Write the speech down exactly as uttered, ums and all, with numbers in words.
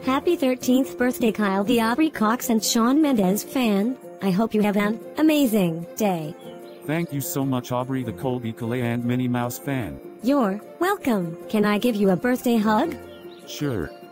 Happy thirteenth birthday, Kyle the Aubrey Cox and Shawn Mendes fan. I hope you have an amazing day. Thank you so much, Aubrey the Colby Calais and Minnie Mouse fan. You're welcome. Can I give you a birthday hug? Sure.